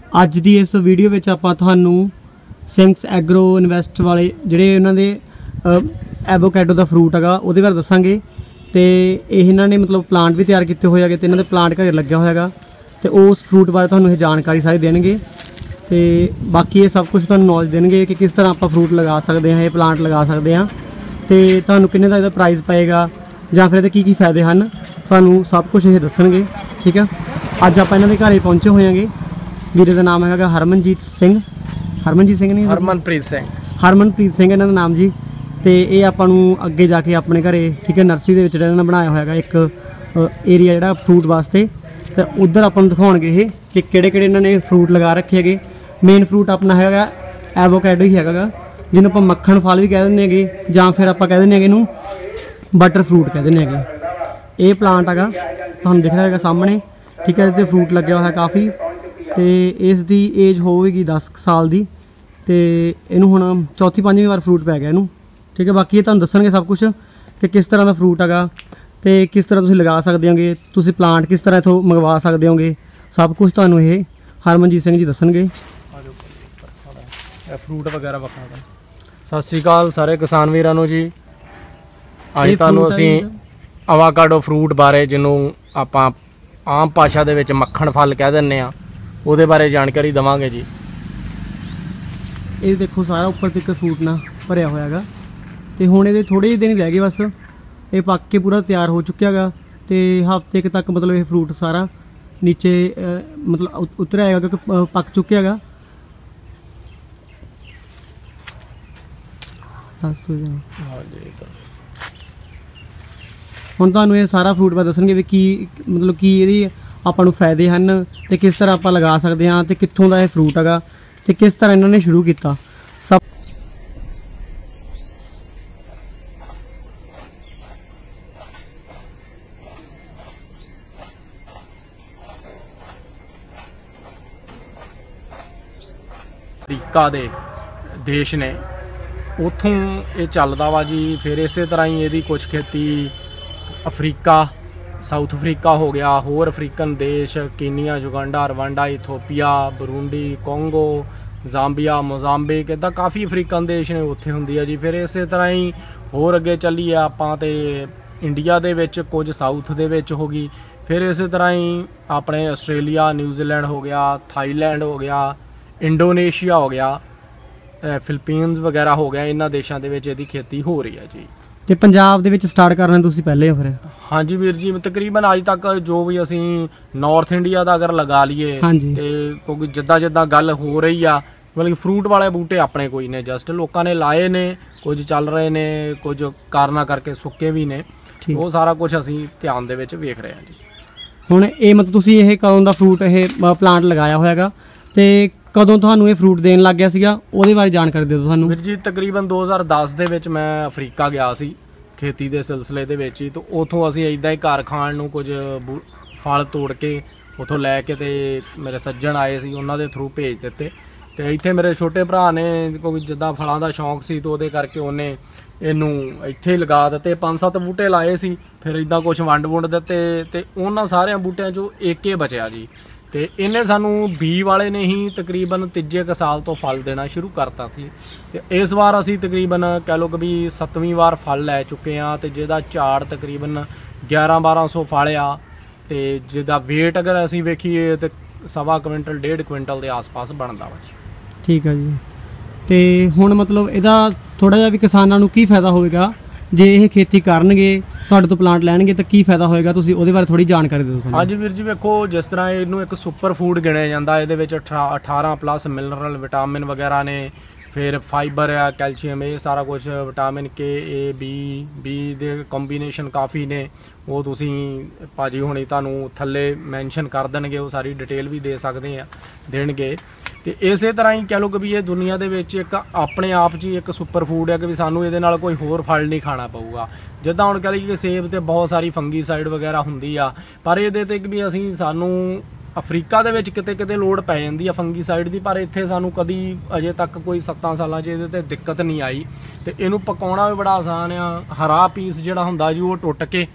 ਅੱਜ ਦੀ इस वीडियो ਵਿੱਚ ਆਪਾਂ ਤੁਹਾਨੂੰ ਸਿੰਕਸ ਐਗਰੋ ਇਨਵੈਸਟ ਵਾਲੇ ਜਿਹੜੇ ਉਹਨਾਂ ਦੇ ਐਵੋਕੈਡੋ ਦਾ ਫਰੂਟ ਹੈਗਾ ਉਹਦੇ ਬਾਰੇ ਦੱਸਾਂਗੇ। ਤੇ ਇਹਨਾਂ ਨੇ ਮਤਲਬ ਪਲਾਂਟ ਵੀ ਤਿਆਰ ਕੀਤੇ ਹੋਏ ਹੈਗੇ ਤੇ ਇਹਨਾਂ ਦੇ ਪਲਾਂਟ ਘਰੇ ਲੱਗਿਆ ਹੋਇਆ ਹੈਗਾ ਤੇ ਉਸ ਫਰੂਟ ਬਾਰੇ ਤੁਹਾਨੂੰ ਇਹ ਜਾਣਕਾਰੀ ਸਾਰੀ ਦੇਣਗੇ। ਤੇ ਬਾਕੀ ਇਹ ਸਭ ਕੁਝ ਤੁਹਾਨੂੰ ਨੌਲੇਜ ਦੇਣਗੇ ਕਿ ਕਿਸ ਤਰ੍ਹਾਂ ਆਪਾਂ ਫਰੂਟ ਲਗਾ ਸਕਦੇ ਹਾਂ, ਇਹ ਪਲਾਂਟ ਲਗਾ ਸਕਦੇ ਹਾਂ ਤੇ ਤੁਹਾਨੂੰ ਕਿੰਨੇ ਦਾ ਇਹਦਾ ਪ੍ਰਾਈਸ ਪਏਗਾ ਜਾਂ ਫਿਰ ਇਹਦੇ ਕੀ फायदे हैं ਸਾਨੂੰ सब कुछ ये दसणगे। ठीक है, अज आप इन्हों के घर पहुँचे हुए हैं। वीरे का नाम है हरमनजीत सिंह नहीं हरमनप्रीत सिंह इन्हों का नाम जी। तो ये आपू अगे जाके अपने घरे ठीक है नर्सरी के इन्होंने बनाया होगा एक एरिया जोड़ा फ्रूट वास्ते। तो उधर आपको दिखाओगे ये कि किहड़े इन्होंने फ्रूट लगा रखे है। मेन फ्रूट अपना है एवोकैडो ही है जिन्होंने आप मक्खन फल भी कह दें या फिर आप कह दें इनू बटर फ्रूट कह दें। ये प्लांट है तुहानूं दिख रहा है सामने। ठीक है, इस फ्रूट लगे हुआ है काफ़ी। तो इसकी एज होगी 10 साल की। तो इनू हुण चौथी पंजवीं बार फ्रूट पै गया इनू। ठीक है, बाकी ये तुहानूं दस्सणगे सब कुछ कि किस तरह का फ्रूट है तो किस तरह तुसीं लगा सकदे होगे, तुसीं प्लांट किस तरह इत्थों मंगवा सकदे होगे, सब कुछ तुहानूं ये हरमनजीत सिंह जी दस्सणगे। फ्रूट वगैरह वखा सत श्री अकाल सारे किसान वीरां नूं जी। अज तुहानूं असीं अवाकाडो फ्रूट बारे जिन्हों आपां आम भाषा दे विच मक्खन फल कह दिंदे आ उहदे बारे जानकारी देवांगे जी। ये देखो सारा उपर तक फ्रूट ना भरिया होया है तो हुण इहदे थोड़े दिन ही रह गए बस ये पक के पूरा तैयार हो चुकिया है। तो हफ्ते तक मतलब ये फ्रूट सारा नीचे मतलब उतरिया है क्योंकि पक चुकिया है। हुण तुहानूं ये सारा फ्रूट बारे दस्सणगे भी की मतलब की इहदी आपां नूं फायदे हैं तो किस तरह आपां लगा सकते हैं तो कित्थों दा ये फ्रूट हैगा तो किस तरह इन्होंने शुरू किया सब। अफ्रीका दे देश ने उत्थों ये चलदा वा जी। फिर इस तरह ही यदी कुछ खेती अफ्रीका साउथ अफ्रीका हो गया, होर अफ्रीकन देश Kenya, Uganda, Rwanda, Ethiopia, Burundi, Congo, Zambia, Mozambique इदा काफ़ी अफ्रीकन देश ने उत्थे हुंदी है जी। फिर इस तरह ही होर अगे चलीए आपां ते इंडिया दे विच कुछ साउथ दे विच हो गई। फिर इस तरह ही अपने आस्ट्रेलिया, न्यूजीलैंड हो गया, थाईलैंड हो गया, इंडोनेशिया हो गया, फिलीपीनस वगैरह हो गया, इन्हां देशों के इहदी खेती हो रही है जी। तो पंजाब दे विच स्टार्ट करना तुसीं पहले हो फिर? हाँ जी वीर जी, तकरीबन अज तक जो भी असी नॉर्थ इंडिया का अगर लगा लीए तो क्योंकि जिद्दां जिद्दां गल हो रही आ मतलब फ्रूट वाले बूटे अपने कोई ने जस्ट लोगों ने लाए ने, कुछ चल रहे ने, कुछ कारणा करके सुक्के भी ने। वो सारा कुछ असी ध्यान दे विच वेख रहे हैं जी। हुण ये मतलब तुसीं ये कदों दा फ्रूट ये प्लांट लगाया होयागा ते कदों तुहानूं ये फ्रूट देन लग गया सीगा ਉਹਦੇ बारे जानकारी दे दो सानूं। ਵੀਰ जी तकरीबन 2010 ਦੇ ਵਿੱਚ मैं अफ्रीका गया ਸੀ खेती के सिलसिले ਦੇ ਵਿੱਚ ਹੀ। तो उतों ਅਸੀਂ इदां ही घर खाण ਨੂੰ ਕੁਝ फल तोड़ के उतों लैके ते मेरे सज्जन आए सी उन्हां दे थ्रू भेज दिते। तो इत्थे मेरे छोटे भरा ने क्योंकि जिद्दां फलों का शौक सी तो उहदे करके उन्हें इनू इत्थे लगा दिते। 5-7 बूटे लाए सी फिर इदां कुछ वंड वुंड दिते ते उन्हां सारियां बूटियां चों एक ही बचिया जी। तो इन्हें सानू बी वाले ने ही तकरीबन तीजे क साल तो फल देना शुरू करता थी। तो इस बार असी तकरीबन कह लो कि भी 7वीं बार फल लै चुके हैं। तो जिहदा झाड़ तकरीबन 1100-1200 फल आ। तो जिहदा वेट अगर असी वेखीए तो 1.25 क्विंटल 1.5 क्विंटल के आस पास बनता वा जी। ठीक है जी। तो हुण मतलब इहदा थोड़ा जिहा भी किसानां नूं की फायदा होएगा जे ये खेती करनगे तुहाडे तो प्लांट लैणगे तो की फायदा होएगा तुसीं उहदे बारे थोड़ी जानकारी दे दो। हाँ जी वीर जी, वेखो जिस तरह इहनूं एक सुपर फूड गिणिया जांदा, इहदे विच 18+ मिनरल विटामिन वगैरह ने, फिर फाइबर है, कैल्शियम, ये सारा कुछ विटामिन के, ए, बी दे कॉम्बीनेशन काफ़ी ने। वो तुसीं भाजी हुणी तुहानूं थल्ले मैंशन कर देणगे, वो सारी डिटेल भी दे सकदे आ देणगे। तो इस तरह ही कह लो कि भी ये दुनिया दे विच एक अपने आप च एक सुपर फूड है कि भी सानू इहदे नाल कोई होर फल नहीं खाना पऊगा। जिद्दां हुण कह लईए सेब ते बहुत सारी फंगीसाइड वगैरह हुंदी आ, पर इहदे ते भी असीं सानू अफ्रीका दे विच किते किते लोड़ पै जांदी आ फंगीसाइड दी, पर इत्थे सानू कदी अजे तक कोई 7 सालां च इहदे ते दिक्कत नहीं आई। ते इहनूं पकाउणा भी बड़ा आसान आ। हरा पीस जिहड़ा हुंदा जी वो टुट के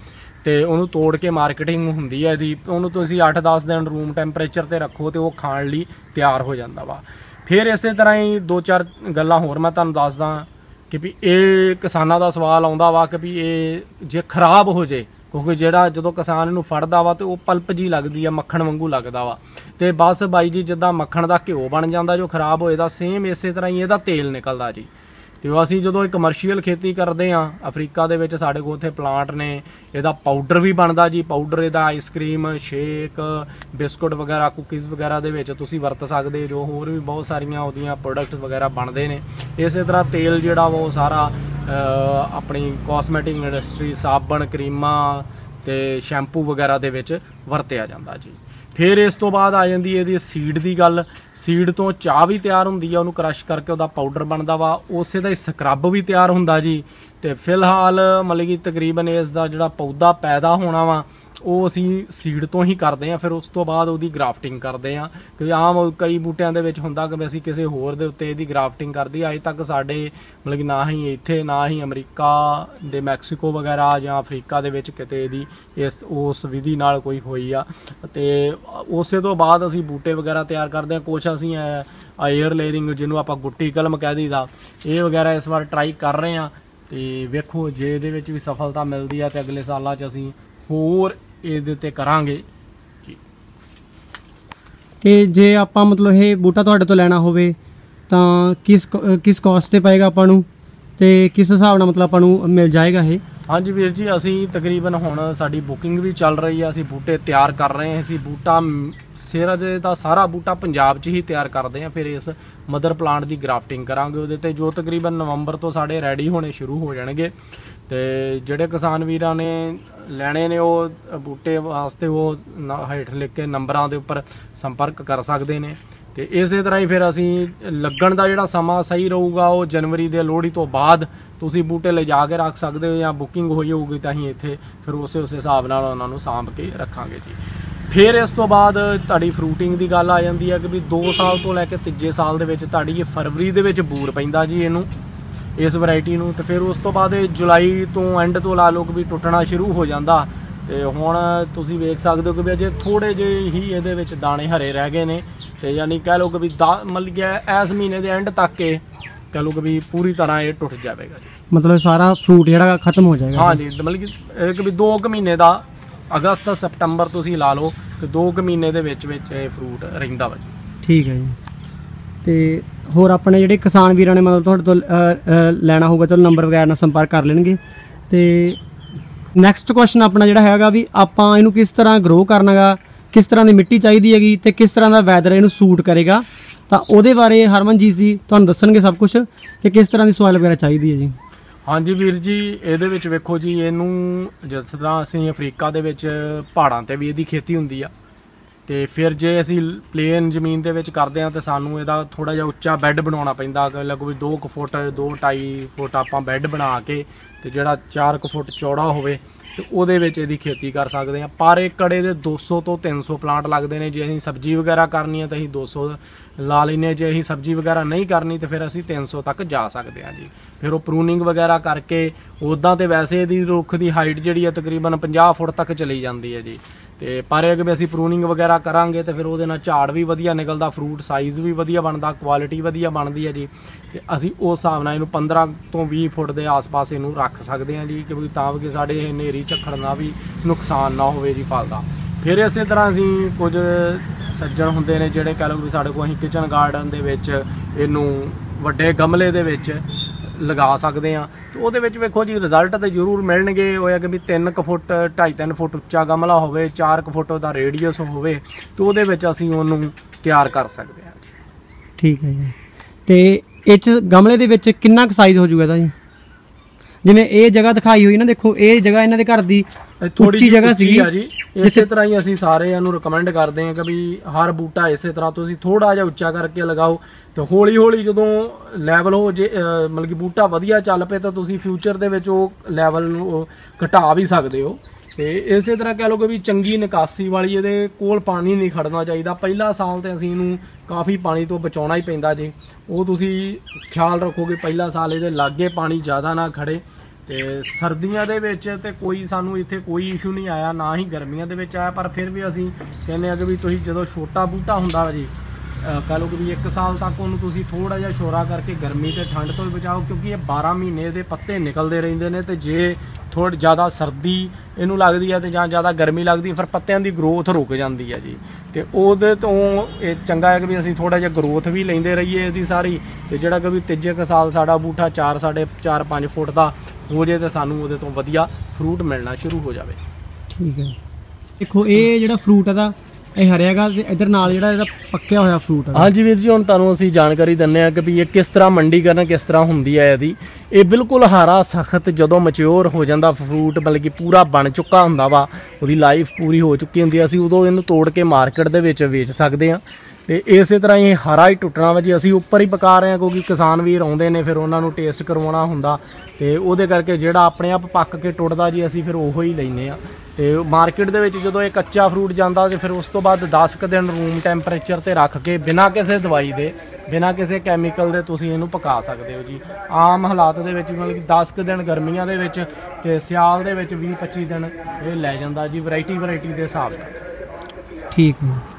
ਤੇ ਉਹਨੂੰ ਤੋੜ ਕੇ ਮਾਰਕੀਟਿੰਗ ਹੁੰਦੀ ਹੈ ਇਹਦੀ। ਉਹਨੂੰ ਤੁਸੀਂ 8-10 ਦਿਨ ਰੂਮ ਟੈਂਪਰੇਚਰ ਤੇ ਰੱਖੋ ਤੇ ਉਹ ਖਾਣ ਲਈ ਤਿਆਰ ਹੋ ਜਾਂਦਾ ਵਾ। ਫਿਰ ਇਸੇ ਤਰ੍ਹਾਂ ਹੀ 2-4 ਗੱਲਾਂ ਹੋਰ ਮੈਂ ਤੁਹਾਨੂੰ ਦੱਸਦਾ ਕਿ ਵੀ ਇਹ ਕਿਸਾਨਾਂ ਦਾ ਸਵਾਲ ਆਉਂਦਾ ਵਾ ਕਿ ਵੀ ਇਹ ਜੇ ਖਰਾਬ ਹੋ ਜੇ, ਕਿਉਂਕਿ ਜਿਹੜਾ ਜਦੋਂ ਕਿਸਾਨ ਇਹਨੂੰ ਫੜਦਾ ਵਾ ਤੇ ਉਹ ਪਲਪ ਜੀ ਲੱਗਦੀ ਆ, ਮੱਖਣ ਵਾਂਗੂ ਲੱਗਦਾ ਵਾ, ਤੇ ਬਸ ਬਾਈ ਜੀ ਜਿੱਦਾਂ ਮੱਖਣ ਦਾ ਘਿਓ ਬਣ ਜਾਂਦਾ ਜੋ ਖਰਾਬ ਹੋਏ ਦਾ, ਸੇਮ ਇਸੇ ਤਰ੍ਹਾਂ ਹੀ ਇਹਦਾ ਤੇਲ ਨਿਕਲਦਾ ਜੀ। ਤੇ ਅਸੀਂ ਜਦੋਂ ਇਹ ਕਮਰਸ਼ੀਅਲ ਖੇਤੀ ਕਰਦੇ ਆ ਅਫਰੀਕਾ ਦੇ ਵਿੱਚ, ਸਾਡੇ ਕੋਲ ਉੱਥੇ ਪਲਾਂਟ ਨੇ, ਇਹਦਾ ਪਾਊਡਰ ਵੀ ਬਣਦਾ ਜੀ। ਪਾਊਡਰ ਇਹਦਾ ਆਈਸਕ੍ਰੀਮ, ਸ਼ੇਕ, ਬਿਸਕੁਟ ਵਗੈਰਾ, ਕੁਕੀਜ਼ ਵਗੈਰਾ ਦੇ ਵਿੱਚ ਤੁਸੀਂ ਵਰਤ ਸਕਦੇ ਜੋ। ਹੋਰ ਵੀ ਬਹੁਤ ਸਾਰੀਆਂ ਉਹਦੀਆਂ ਪ੍ਰੋਡਕਟ ਵਗੈਰਾ ਬਣਦੇ ਨੇ। ਇਸੇ ਤਰ੍ਹਾਂ ਤੇਲ ਜਿਹੜਾ ਵਾ ਉਹ ਸਾਰਾ ਆਪਣੀ ਕਾਸਮੈਟਿਕ ਇੰਡਸਟਰੀ, ਸਾਬਣ, ਕਰੀਮਾਂ ਤੇ ਸ਼ੈਂਪੂ ਵਗੈਰਾ ਦੇ ਵਿੱਚ ਵਰਤਿਆ ਜਾਂਦਾ ਜੀ। ਫਿਰ ਇਸ ਤੋਂ ਬਾਅਦ ਆ ਜਾਂਦੀ ਇਹਦੀ ਸੀਡ ਦੀ ਗੱਲ। ਸੀਡ ਤੋਂ ਚਾਹ ਵੀ ਤਿਆਰ ਹੁੰਦੀ ਆ, ਉਹਨੂੰ ਕ੍ਰਸ਼ ਕਰਕੇ ਉਹਦਾ ਪਾਊਡਰ ਬਣਦਾ ਵਾ, ਉਸੇ ਦਾ ਹੀ ਸਕਰੱਬ ਵੀ ਤਿਆਰ ਹੁੰਦਾ ਜੀ। ਤੇ ਫਿਲਹਾਲ ਮਤਲਬ ਕਿ ਤਕਰੀਬਨ ਇਸ ਦਾ ਜਿਹੜਾ ਪੌਦਾ ਪੈਦਾ ਹੋਣਾ ਵਾ ਉਹ ਅਸੀਂ ਸੀਡ ਤੋਂ ਹੀ ਕਰਦੇ ਆ। ਫਿਰ ਉਸ ਤੋਂ ਬਾਅਦ ਉਹਦੀ ਗ੍ਰਾਫਟਿੰਗ ਕਰਦੇ ਆ, ਕਿ ਆਮ ਕਈ ਬੂਟਿਆਂ ਦੇ ਵਿੱਚ ਹੁੰਦਾ ਕਿ ਅਸੀਂ ਕਿਸੇ ਹੋਰ ਦੇ ਉੱਤੇ ਇਹਦੀ ਗ੍ਰਾਫਟਿੰਗ ਕਰਦੀ। ਅਜੇ ਤੱਕ ਸਾਡੇ ਮਤਲਬ ਕਿ ਨਾ ਹੀ ਇੱਥੇ, ਨਾ ਹੀ ਅਮਰੀਕਾ ਦੇ ਮੈਕਸੀਕੋ ਵਗੈਰਾ ਜਾਂ ਅਫਰੀਕਾ ਦੇ ਵਿੱਚ ਕਿਤੇ ਇਹਦੀ ਉਸ ਵਿਧੀ ਨਾਲ ਕੋਈ ਹੋਈ ਆ। ਤੇ ਉਸੇ ਤੋਂ ਬਾਅਦ ਅਸੀਂ ਬੂਟੇ ਵਗੈਰਾ ਤਿਆਰ ਕਰਦੇ ਆ। ਕੁਛ ਅਸੀਂ ਏਅਰ ਲੇਅਰਿੰਗ, ਜਿਹਨੂੰ ਆਪਾਂ ਗੁੱਟੀ ਕਲਮ ਕਹਿ ਦਈਦਾ, ਇਹ ਵਗੈਰਾ ਇਸ ਵਾਰ ਟਰਾਈ ਕਰ ਰਹੇ ਆ। ਤੇ ਵੇਖੋ ਜੇ ਇਹਦੇ ਵਿੱਚ ਵੀ ਸਫਲਤਾ ਮਿਲਦੀ ਆ ਤੇ ਅਗਲੇ ਸਾਲਾਂ 'ਚ ਅਸੀਂ ਹੋਰ ਇਹਦੇ ਉੱਤੇ ਕਰਾਂਗੇ ਜੀ। ਤੇ ਜੇ ਆਪਾਂ ਮਤਲਬ ਇਹ ਬੂਟਾ ਤੁਹਾਡੇ ਤੋਂ ਲੈਣਾ ਹੋਵੇ ਤਾਂ ਕਿਸ ਕਾਸਟ ਤੇ ਪਏਗਾ ਆਪਾਂ ਨੂੰ, ਤੇ ਕਿਸ ਹਿਸਾਬ ਨਾਲ ਮਤਲਬ ਆਪਾਂ ਨੂੰ ਮਿਲ ਜਾਏਗਾ ਇਹ? ਹਾਂਜੀ ਵੀਰ ਜੀ, ਅਸੀਂ ਤਕਰੀਬਨ ਹੁਣ ਸਾਡੀ ਬੁਕਿੰਗ ਵੀ ਚੱਲ ਰਹੀ ਆ, ਅਸੀਂ ਬੂਟੇ ਤਿਆਰ ਕਰ ਰਹੇ ਹਾਂ। ਅਸੀਂ ਬੂਟਾ ਸਿਰ ਦਾ ਸਾਰਾ ਬੂਟਾ ਪੰਜਾਬ 'ਚ ਹੀ ਤਿਆਰ ਕਰਦੇ ਹਾਂ। ਫਿਰ ਇਸ ਮਦਰ ਪਲਾਂਟ ਦੀ ਗ੍ਰਾਫਟਿੰਗ ਕਰਾਂਗੇ ਉਹਦੇ ਤੇ, ਜੋ ਤਕਰੀਬਨ ਨਵੰਬਰ ਤੋਂ ਸਾਡੇ ਰੈਡੀ ਹੋਣੇ ਸ਼ੁਰੂ ਹੋ ਜਾਣਗੇ। ਤੇ ਜਿਹੜੇ ਕਿਸਾਨ ਵੀਰਾਂ ਨੇ ਲੈਣੇ ਨੇ ਉਹ ਬੂਟੇ ਵਾਸਤੇ ਉਹ ਹੇਠ ਲਿਖ ਕੇ ਨੰਬਰਾਂ ਦੇ ਉੱਪਰ ਸੰਪਰਕ ਕਰ ਸਕਦੇ ਨੇ। ਤੇ ਇਸੇ ਤਰ੍ਹਾਂ ਹੀ ਫਿਰ ਅਸੀਂ ਲੱਗਣ ਦਾ ਜਿਹੜਾ ਸਮਾਂ ਸਹੀ ਰਹੂਗਾ ਉਹ ਜਨਵਰੀ ਦੇ ਲੋਹੜੀ ਤੋਂ ਬਾਅਦ ਤੁਸੀਂ ਬੂਟੇ ਲਿਜਾ ਕੇ ਰੱਖ ਸਕਦੇ ਹੋ, ਜਾਂ ਬੁਕਿੰਗ ਹੋਈ ਹੋਊਗੀ ਤਾਂ ਅਸੀਂ ਇੱਥੇ ਫਿਰ ਉਸੇ ਹਿਸਾਬ ਨਾਲ ਉਹਨਾਂ ਨੂੰ ਸਾਂਭ ਕੇ ਰੱਖਾਂਗੇ ਜੀ। ਫਿਰ ਇਸ ਤੋਂ ਬਾਅਦ ਤੁਹਾਡੀ ਫਰੂਟਿੰਗ ਦੀ ਗੱਲ ਆ ਜਾਂਦੀ ਹੈ ਕਿ ਵੀ 2 ਸਾਲ ਤੋਂ ਲੈ ਕੇ ਤੀਜੇ ਸਾਲ ਦੇ ਵਿੱਚ ਤੁਹਾਡੀ ਇਹ ਫਰਵਰੀ ਦੇ ਵਿੱਚ ਬੂਰ ਪੈਂਦਾ ਜੀ ਇਹਨੂੰ, ਇਸ ਵੈਰਾਈਟੀ ਨੂੰ। ਤੇ ਫਿਰ ਉਸ ਤੋਂ ਬਾਅਦ ਇਹ ਜੁਲਾਈ ਤੋਂ ਐਂਡ ਤੋਂ ਲਾ ਲਓ ਕਿ ਵੀ ਟੁੱਟਣਾ ਸ਼ੁਰੂ ਹੋ ਜਾਂਦਾ। ਤੇ ਹੁਣ ਤੁਸੀਂ ਵੇਖ ਸਕਦੇ ਹੋ ਕਿ ਵੀ ਅਜੇ ਥੋੜੇ ਜਿਹੇ ਹੀ ਇਹਦੇ ਵਿੱਚ ਦਾਣੇ ਹਰੇ ਰਹਿ ਗਏ ਨੇ। ਤੇ ਯਾਨੀ ਕਹਿ ਲਓ ਕਿ ਵੀ ਮਤਲਬ ਕਿ ਇਸ ਮਹੀਨੇ ਦੇ ਐਂਡ ਤੱਕ ਇਹ ਕਹਿ ਲਓ ਕਿ ਵੀ ਪੂਰੀ ਤਰ੍ਹਾਂ ਇਹ ਟੁੱਟ ਜਾਵੇਗਾ ਜੀ। ਮਤਲਬ ਸਾਰਾ ਫਰੂਟ ਜਿਹੜਾ ਖਤਮ ਹੋ ਜਾਏਗਾ? ਹਾਂ ਜੀ, ਮਤਲਬ ਕਿ ਵੀ 2 ਮਹੀਨੇ ਦਾ, ਅਗਸਤ ਸਤੰਬਰ ਤੁਸੀਂ ਲਾ ਲਓ ਕਿ 2 ਮਹੀਨੇ ਦੇ ਵਿੱਚ ਇਹ ਫਰੂਟ ਰਹਿੰਦਾ ਵਾ ਜੀ। ਠੀਕ ਹੈ ਜੀ। ਤੇ ਹੋਰ ਆਪਣੇ ਜਿਹੜੇ ਕਿਸਾਨ ਵੀਰਾਂ ਨੇ ਮਤਲਬ ਤੁਹਾਡੇ ਤੋਂ ਲੈਣਾ ਹੋਊਗਾ, ਚਲੋ ਨੰਬਰ ਵਗੈਰਾ ਨਾਲ ਸੰਪਰਕ ਕਰ ਲੈਣਗੇ। ਤੇ ਨੈਕਸਟ ਕੁਐਸਚਨ ਆਪਣਾ ਜਿਹੜਾ ਹੈਗਾ ਵੀ ਆਪਾਂ ਇਹਨੂੰ ਕਿਸ ਤਰ੍ਹਾਂ ਗਰੋ ਕਰਨਾਗਾ, ਕਿਸ ਤਰ੍ਹਾਂ ਦੀ ਮਿੱਟੀ ਚਾਹੀਦੀ ਹੈਗੀ ਤੇ ਕਿਸ ਤਰ੍ਹਾਂ ਦਾ ਵੈਦਰ ਇਹਨੂੰ ਸੂਟ ਕਰੇਗਾ, ਤਾਂ ਉਹਦੇ ਬਾਰੇ ਹਰਮਨਜੀਤ ਜੀ ਤੁਹਾਨੂੰ ਦੱਸਣਗੇ ਸਭ ਕੁਝ ਕਿ ਕਿਸ ਤਰ੍ਹਾਂ ਦੀ ਸੋਇਲ ਵਗੈਰਾ ਚਾਹੀਦੀ ਹੈ ਜੀ। ਹਾਂਜੀ ਵੀਰ ਜੀ, ਇਹਦੇ ਵਿੱਚ ਵੇਖੋ ਜੀ, ਇਹਨੂੰ ਜਿਸ ਤਰ੍ਹਾਂ ਅਸੀਂ ਅਫਰੀਕਾ ਦੇ ਵਿੱਚ ਪਹਾੜਾਂ ਤੇ ਵੀ ਇਹਦੀ ਖੇਤੀ ਹੁੰਦੀ ਆ, ਤੇ ਫਿਰ ਜੇ ਅਸੀਂ ਪਲੇਨ ਜ਼ਮੀਨ ਦੇ ਵਿੱਚ ਕਰਦੇ ਹਾਂ ਤਾਂ ਸਾਨੂੰ ਇਹਦਾ ਥੋੜਾ ਜਿਹਾ ਉੱਚਾ ਬੈੱਡ ਬਣਾਉਣਾ ਪੈਂਦਾ। ਲਗਭਗ 2 ਫੁੱਟ 2-2.5 ਫੁੱਟ ਆਪਾਂ ਬੈੱਡ ਬਣਾ ਕੇ ਤੇ ਜਿਹੜਾ 4 ਫੁੱਟ ਚੌੜਾ ਹੋਵੇ ਤੇ ਉਹਦੇ ਵਿੱਚ ਇਹਦੀ ਖੇਤੀ ਕਰ ਸਕਦੇ ਹਾਂ। ਪਰ ਏਕੜ ਦੇ 200 ਤੋਂ 300 ਪਲਾਂਟ ਲੱਗਦੇ ਨੇ। ਜੇ ਅਸੀਂ ਸਬਜ਼ੀ ਵਗੈਰਾ ਕਰਨੀ ਹੈ ਤਾਂ ਅਸੀਂ 200 ਲਾ ਲੈਂਦੇ, ਜੇ ਅਸੀਂ ਸਬਜ਼ੀ ਵਗੈਰਾ ਨਹੀਂ ਕਰਨੀ ਤਾਂ ਫਿਰ ਅਸੀਂ 300 ਤੱਕ ਜਾ ਸਕਦੇ ਹਾਂ ਜੀ। ਫਿਰ ਉਹ ਪ੍ਰੂਨਿੰਗ ਵਗੈਰਾ ਕਰਕੇ ਉੱਦਾਂ ਤੇ ਵੈਸੇ ਇਹਦੀ ਰੁੱਖ ਦੀ ਹਾਈਟ ਜਿਹੜੀ ਹੈ ਤਕਰੀਬਨ 50 ਫੁੱਟ ਤੱਕ ਚਲੀ ਜਾਂਦੀ ਹੈ ਜੀ। ਤੇ ਪਰ ਇਹ ਕਿ ਅਸੀਂ ਪ੍ਰੂਨਿੰਗ ਵਗੈਰਾ ਕਰਾਂਗੇ ਤੇ ਫਿਰ ਉਹਦੇ ਨਾਲ ਝਾੜ ਵੀ ਵਧੀਆ ਨਿਕਲਦਾ, ਫਰੂਟ ਸਾਈਜ਼ ਵੀ ਵਧੀਆ ਬਣਦਾ, ਕੁਆਲਿਟੀ ਵਧੀਆ ਬਣਦੀ ਹੈ ਜੀ। ਤੇ ਅਸੀਂ ਉਸ ਹਿਸਾਬ ਨਾਲ ਇਹਨੂੰ 15 ਤੋਂ 20 ਫੁੱਟ ਦੇ ਆਸ-ਪਾਸ ਇਹਨੂੰ ਰੱਖ ਸਕਦੇ ਹਾਂ ਜੀ, ਕਿਉਂਕਿ ਤਾਂ ਕਿ ਸਾਡੇ ਹਨੇਰੀ ਝੱਖੜ ਨਾਲ ਵੀ ਨੁਕਸਾਨ ਨਾ ਹੋਵੇ ਜੀ ਫਲ ਦਾ। ਫਿਰ ਇਸੇ ਤਰ੍ਹਾਂ ਅਸੀਂ ਕੁਝ ਸੱਜਣ ਹੁੰਦੇ ਨੇ ਜਿਹੜੇ ਕਹਿ ਲਓ ਵੀ ਸਾਡੇ ਕੋਲ ਅਸੀਂ ਕਿਚਨ ਗਾਰਡਨ ਦੇ ਵਿੱਚ ਇਹਨੂੰ ਵੱਡੇ ਗਮਲੇ ਦੇ ਵਿੱਚ ਲਗਾ ਸਕਦੇ ਹਾਂ। ਤੇ ਉਹਦੇ ਵਿੱਚ ਵੇਖੋ ਜੀ ਰਿਜ਼ਲਟ ਤਾਂ ਜ਼ਰੂਰ ਮਿਲਣਗੇ। ਹੋਇਆ ਕਿ ਵੀ 3 ਫੁੱਟ 2.5-3 ਫੁੱਟ ਉੱਚਾ ਗਮਲਾ ਹੋਵੇ, 4 ਫੁੱਟ ਉਹਦਾ ਰੇਡੀਅਸ ਹੋਵੇ, ਤੇ ਉਹਦੇ ਵਿੱਚ ਅਸੀਂ ਉਹਨੂੰ ਤਿਆਰ ਕਰ ਸਕਦੇ ਹਾਂ ਜੀ। ਠੀਕ ਹੈ ਜੀ। ਤੇ ਇਹ 'ਚ ਗਮਲੇ ਦੇ ਵਿੱਚ ਕਿੰਨਾ ਕੁ ਸਾਈਜ਼ ਹੋ ਜਾਊਗਾ ਇਹਦਾ ਜੀ? ਜਿਵੇਂ ਇਹ ਜਗ੍ਹਾ ਦਿਖਾਈ ਹੋਈ ਨਾ, ਦੇਖੋ ਇਹ ਜਗ੍ਹਾ ਇਹਨਾਂ ਦੇ ਘਰ ਦੀ ਥੋੜੀ ਜਗ੍ਹਾ ਸੀਗੀ ਜੀ। ਇਸੇ ਤਰ੍ਹਾਂ ਹੀ ਅਸੀਂ ਸਾਰਿਆਂ ਨੂੰ ਰਿਕਮੈਂਡ ਕਰਦੇ ਹਾਂ ਕਿ ਵੀ ਹਰ ਬੂਟਾ ਇਸੇ ਤਰ੍ਹਾਂ ਤੁਸੀਂ ਥੋੜਾ ਜਿਹਾ ਉੱਚਾ ਕਰਕੇ ਲਗਾਓ, ਤੇ ਹੌਲੀ ਹੌਲੀ ਜਦੋਂ ਲੈਵਲ ਹੋ ਜੇ ਮਤਲਬ ਕਿ ਬੂਟਾ ਵਧੀਆ ਚੱਲ ਪਏ ਤਾਂ ਤੁਸੀਂ ਫਿਊਚਰ ਦੇ ਵਿੱਚ ਉਹ ਲੈਵਲ ਨੂੰ ਘਟਾ ਵੀ ਸਕਦੇ ਹੋ। ਤੇ ਇਸੇ ਤਰ੍ਹਾਂ ਕਹਿ ਲਓ ਕਿ ਵੀ ਚੰਗੀ ਨਿਕਾਸੀ ਵਾਲੀ, ਇਹਦੇ ਕੋਲ ਪਾਣੀ ਨਹੀਂ ਖੜਨਾ ਚਾਹੀਦਾ। ਪਹਿਲਾ ਸਾਲ ਤੇ ਅਸੀਂ ਇਹਨੂੰ ਕਾਫੀ ਪਾਣੀ ਤੋਂ ਬਚਾਉਣਾ ਹੀ ਪੈਂਦਾ ਜੀ। ਉਹ ਤੁਸੀਂ ਖਿਆਲ ਰੱਖੋ ਕਿ ਪਹਿਲਾ ਸਾਲ ਇਹਦੇ ਲਾਗੇ ਪਾਣੀ ਜ਼ਿਆਦਾ ਨਾ ਖੜੇ, ਤੇ ਸਰਦੀਆਂ ਦੇ ਵਿੱਚ ਤੇ ਕੋਈ ਸਾਨੂੰ ਇੱਥੇ ਕੋਈ ਇਸ਼ੂ ਨਹੀਂ ਆਇਆ, ਨਾ ਹੀ ਗਰਮੀਆਂ ਦੇ ਵਿੱਚ ਆਇਆ। ਪਰ ਫਿਰ ਵੀ ਅਸੀਂ ਕਹਿੰਦੇ ਆ ਕਿ ਵੀ ਤੁਸੀਂ ਜਦੋਂ ਛੋਟਾ ਬੂਟਾ ਹੁੰਦਾ ਵਾ ਜੀ, ਕਹ ਲਓ ਕਿ ਵੀ 1 ਸਾਲ ਤੱਕ ਉਹਨੂੰ ਤੁਸੀਂ ਥੋੜਾ ਜਿਹਾ ਸ਼ੋਰਾ ਕਰਕੇ ਗਰਮੀ ਤੇ ਠੰਡ ਤੋਂ ਵੀ ਬਚਾਓ, ਕਿਉਂਕਿ ਇਹ 12 ਮਹੀਨੇ ਦੇ ਪੱਤੇ ਨਿਕਲਦੇ ਰਹਿੰਦੇ ਨੇ। ਤੇ ਜੇ ਥੋੜੀ ਜ਼ਿਆਦਾ ਸਰਦੀ ਇਹਨੂੰ ਲੱਗਦੀ ਹੈ ਤੇ ਜਾਂ ਜ਼ਿਆਦਾ ਗਰਮੀ ਲੱਗਦੀ ਫਿਰ ਪੱਤਿਆਂ ਦੀ ਗਰੋਥ ਰੁਕ ਜਾਂਦੀ ਹੈ ਜੀ। ਤੇ ਉਹਦੇ ਤੋਂ ਇਹ ਚੰਗਾ ਹੈ ਕਿ ਵੀ ਅਸੀਂ ਥੋੜਾ ਜਿਹਾ ਗਰੋਥ ਵੀ ਲੈਂਦੇ ਰਹੀਏ ਇਹਦੀ ਸਾਰੀ, ਤੇ ਜਿਹੜਾ ਕਿ ਵੀ ਤੀਜੇ ਕੁ ਸਾਲ ਸਾਡਾ ਬੂਟਾ 4-5 ਫੁੱਟ ਦਾ ਹੋ ਜੇ ਤੇ ਸਾਨੂੰ ਉਹਦੇ ਤੋਂ ਵਧੀਆ ਫਰੂਟ ਮਿਲਣਾ ਸ਼ੁਰੂ ਹੋ ਜਾਵੇ। ਠੀਕ ਹੈ, ਦੇਖੋ ਇਹ ਜਿਹੜਾ ਫਰੂਟ ਇਹਦਾ ਇਹ ਹਰਿਆਗਾ ਤੇ ਇਧਰ ਨਾਲ ਜਿਹੜਾ ਇਹਦਾ ਪੱਕਿਆ ਹੋਇਆ ਫਰੂਟ ਹੈ। ਹਾਂਜੀ ਵੀਰ ਜੀ, ਹੁਣ ਤੁਹਾਨੂੰ ਅਸੀਂ ਜਾਣਕਾਰੀ ਦਿੰਦੇ ਹਾਂ ਕਿ ਵੀ ਇਹ ਕਿਸ ਤਰ੍ਹਾਂ ਮੰਡੀਕਰਨ ਕਿਸ ਤਰ੍ਹਾਂ ਹੁੰਦੀ ਹੈ ਇਹਦੀ। ਇਹ ਬਿਲਕੁਲ ਹਰਾ ਸਖਤ ਜਦੋਂ ਮੈਚਿਓਰ ਹੋ ਜਾਂਦਾ ਫਰੂਟ, ਬਲਕਿ ਪੂਰਾ ਬਣ ਚੁੱਕਾ ਹੁੰਦਾ ਵਾ, ਉਹਦੀ ਲਾਈਫ ਪੂਰੀ ਹੋ ਚੁੱਕੀ ਹੁੰਦੀ ਹੈ, ਅਸੀਂ ਉਦੋਂ ਇਹਨੂੰ ਤੋੜ ਕੇ ਮਾਰਕੀਟ ਦੇ ਵਿੱਚ ਵੇਚ ਸਕਦੇ ਹਾਂ। ਤੇ ਇਸੇ ਤਰ੍ਹਾਂ ਇਹ ਹਰਾ ਹੀ ਟੁੱਟਣਾ ਵਾ ਜੀ। ਅਸੀਂ ਉੱਪਰ ਹੀ ਪਕਾ ਰਹੇ ਹਾਂ ਕਿਉਂਕਿ ਕਿਸਾਨ ਵੀਰ ਆਉਂਦੇ ਨੇ, ਫਿਰ ਉਹਨਾਂ ਨੂੰ ਟੇਸਟ ਕਰਵਾਉਣਾ ਹੁੰਦਾ, ਤੇ ਉਹਦੇ ਕਰਕੇ ਜਿਹੜਾ ਆਪਣੇ ਆਪ ਪੱਕ ਕੇ ਟੁੱਟਦਾ ਜੀ ਅਸੀਂ ਫਿਰ ਉਹੋ ਹੀ ਲੈਂਦੇ ਹਾਂ। ਤੇ ਮਾਰਕੀਟ ਦੇ ਵਿੱਚ ਜਦੋਂ ਇਹ ਕੱਚਾ ਫਰੂਟ ਜਾਂਦਾ ਤੇ ਫਿਰ ਉਸ ਤੋਂ ਬਾਅਦ 10 ਕੁ ਦਿਨ ਰੂਮ ਟੈਂਪਰੇਚਰ ਤੇ ਰੱਖ ਕੇ ਬਿਨਾਂ ਕਿਸੇ ਦਵਾਈ ਦੇ, ਬਿਨਾਂ ਕਿਸੇ ਕੈਮੀਕਲ ਦੇ ਤੁਸੀਂ ਇਹਨੂੰ ਪਕਾ ਸਕਦੇ ਹੋ ਜੀ। ਆਮ ਹਾਲਾਤ ਦੇ ਵਿੱਚ ਮਤਲਬ ਕਿ 10 ਕੁ ਦਿਨ ਗਰਮੀਆਂ ਦੇ ਵਿੱਚ ਤੇ ਸਿਆਲ ਦੇ ਵਿੱਚ 20-25 ਦਿਨ ਇਹ ਲੈ ਜਾਂਦਾ ਜੀ, ਵੈਰਾਈਟੀ ਦੇ ਹਿਸਾਬ ਨਾਲ। ਠੀਕ ਹੈ।